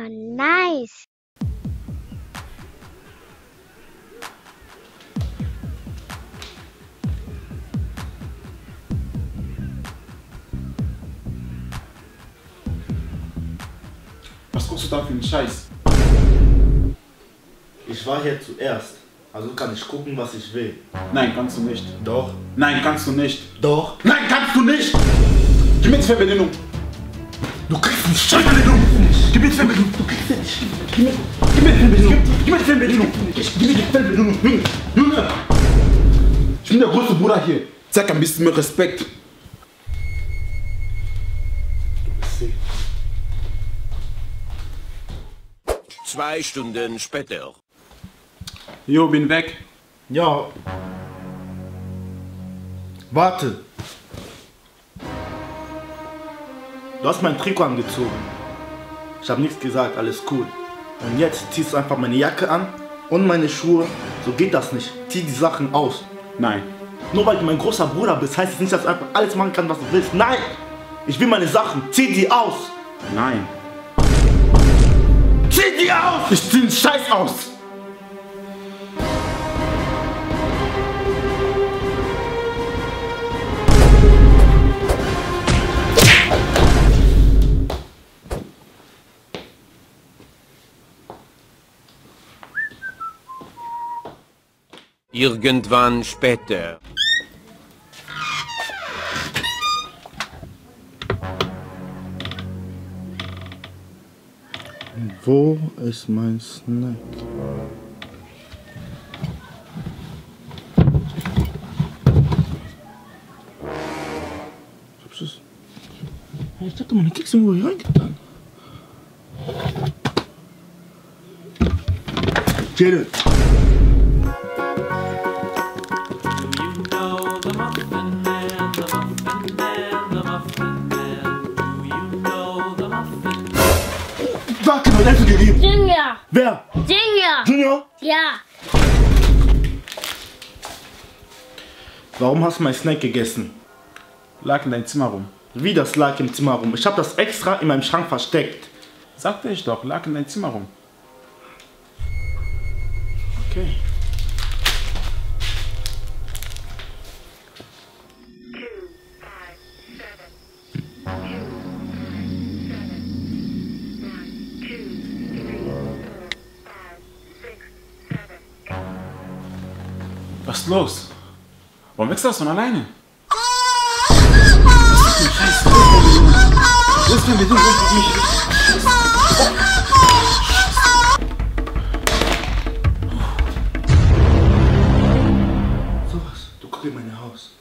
Wow, nice. Was guckst du da für einen Scheiß? Ich war hier zuerst, also kann ich gucken, was ich will. Nein, kannst du nicht. Doch. Nein, kannst du nicht. Doch. Nein, kannst du nicht! Gib mir die Fernbedienung! Du kriegst eine Scheißbedienung! Gib mir die Fernbedienung! Du kriegst sie nicht! Gib mir die Fernbedienung! Gib mir die Fernbedienung! Gib mir die Fernbedienung! Junge! Ich bin der große Bruder hier. Zeig ein bisschen mehr Respekt. Du bist safe. 2 Stunden später. Jo, bin weg. Ja. Warte. Du hast mein Trikot angezogen. Ich habe nichts gesagt, alles cool. Und jetzt ziehst du einfach meine Jacke an und meine Schuhe. So geht das nicht. Zieh die Sachen aus. Nein. Nur weil du mein großer Bruder bist, heißt es nicht, dass du einfach alles machen kannst, was du willst. Nein! Ich will meine Sachen. Zieh die aus. Nein. Zieh die aus! Ich zieh den Scheiß aus! Irgendwann später. Wo ist mein Snack? Ich hab doch meine Kekse irgendwo hier reingetan. Jede. Warte, mein Essen gegeben. Junior. Wer? Junior. Junior? Ja. Warum hast du mein Snack gegessen? Lag in deinem Zimmer rum. Wie das lag im Zimmer rum? Ich habe das extra in meinem Schrank versteckt. Sagte ich doch, lag in deinem Zimmer rum. Okay. Was ist los? Warum wächst das von alleine? Wo ist denn die Fernbedienung? Sowas, du guck in mein Haus.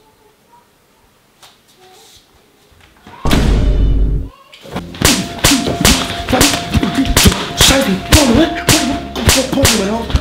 Scheiße, Porno, mein Haus.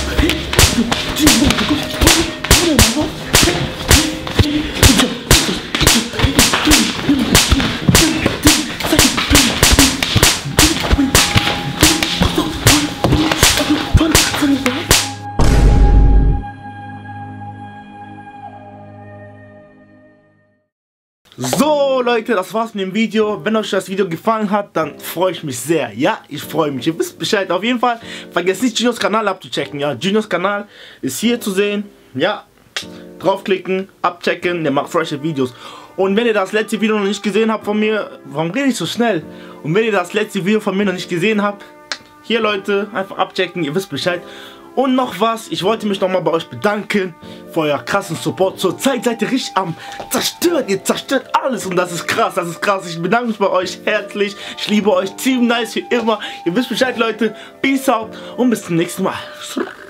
So Leute, das war's mit dem Video. Wenn euch das Video gefallen hat, dann freue ich mich sehr. Ja, ich freue mich. Ihr wisst Bescheid. Auf jeden Fall vergesst nicht, Juniors Kanal abzuchecken. Ja, Juniors Kanal ist hier zu sehen. Ja, draufklicken, abchecken. Der macht frische Videos. Und wenn ihr das letzte Video noch nicht gesehen habt von mir, warum rede ich so schnell? Und wenn ihr das letzte Video von mir noch nicht gesehen habt, hier Leute, einfach abchecken. Ihr wisst Bescheid. Und noch was, ich wollte mich nochmal bei euch bedanken für euer krassen Support. Zurzeit seid ihr richtig am Zerstören, ihr zerstört alles und das ist krass, das ist krass. Ich bedanke mich bei euch herzlich, ich liebe euch, Team Nice wie immer. Ihr wisst Bescheid Leute, peace out und bis zum nächsten Mal.